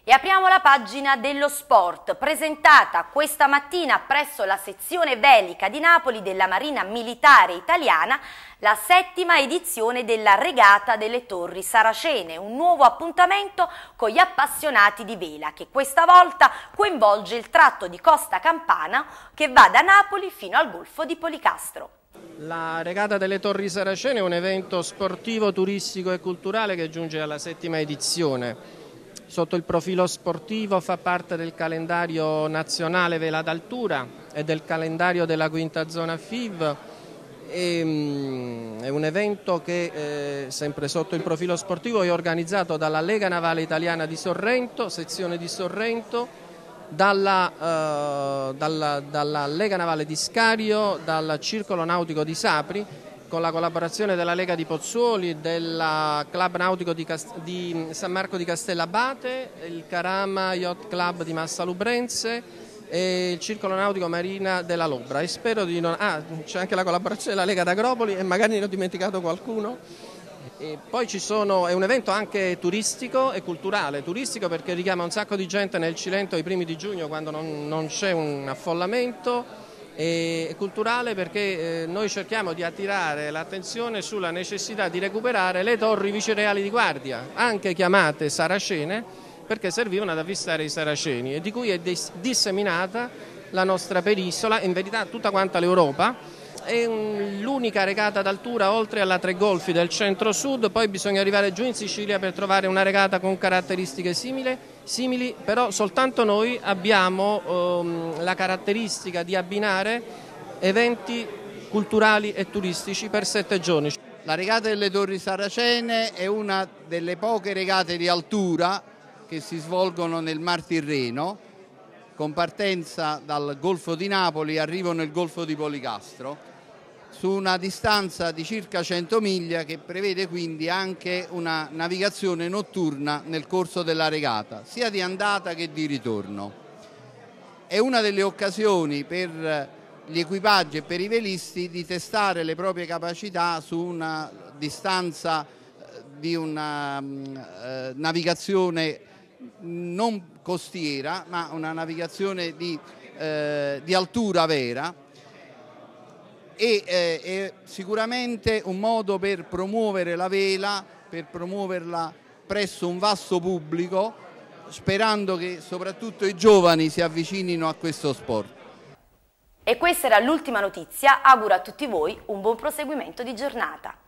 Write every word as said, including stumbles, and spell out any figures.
E apriamo la pagina dello sport, presentata questa mattina presso la sezione velica di Napoli della Marina Militare Italiana la settima edizione della Regata delle Torri Saracene, un nuovo appuntamento con gli appassionati di vela che questa volta coinvolge il tratto di costa campana che va da Napoli fino al Golfo di Policastro. La Regata delle Torri Saracene è un evento sportivo, turistico e culturale che giunge alla settima edizione. Sotto il profilo sportivo fa parte del calendario nazionale vela d'altura e del calendario della quinta zona F I V. E, um, è un evento che, eh, sempre sotto il profilo sportivo, è organizzato dalla Lega Navale Italiana di Sorrento, sezione di Sorrento, dalla, uh, dalla, dalla Lega Navale di Scario, dal Circolo Nautico di Sapri, con la collaborazione della Lega di Pozzuoli, del Club Nautico di, Cast di San Marco di Castellabate, il Carama Yacht Club di Massalubrense e il Circolo Nautico Marina della Lobra. E spero di non... Ah, c'è anche la collaborazione della Lega d'Agropoli e magari ne ho dimenticato qualcuno. E poi ci sono, è un evento anche turistico e culturale, turistico perché richiama un sacco di gente nel Cilento ai primi di giugno quando non, non c'è un affollamento, e culturale perché eh, noi cerchiamo di attirare l'attenzione sulla necessità di recuperare le torri vicereali di guardia, anche chiamate saracene, perché servivano ad avvistare i saraceni e di cui è disseminata la nostra penisola, in verità tutta quanta l'Europa. È l'unica regata d'altura oltre alla Tre Golfi del centro-sud, poi bisogna arrivare giù in Sicilia per trovare una regata con caratteristiche simili, simili però soltanto noi abbiamo um, la caratteristica di abbinare eventi culturali e turistici per sette giorni. La Regata delle Torri Saracene è una delle poche regate di altura che si svolgono nel Mar Tirreno, con partenza dal Golfo di Napoli e arrivo nel Golfo di Policastro, su una distanza di circa cento miglia che prevede quindi anche una navigazione notturna nel corso della regata, sia di andata che di ritorno. È una delle occasioni per gli equipaggi e per i velisti di testare le proprie capacità su una distanza di una eh, navigazione non costiera, ma una navigazione di, eh, di altura vera. E eh, è sicuramente un modo per promuovere la vela, per promuoverla presso un vasto pubblico, sperando che soprattutto i giovani si avvicinino a questo sport. E questa era l'ultima notizia, auguro a tutti voi un buon proseguimento di giornata.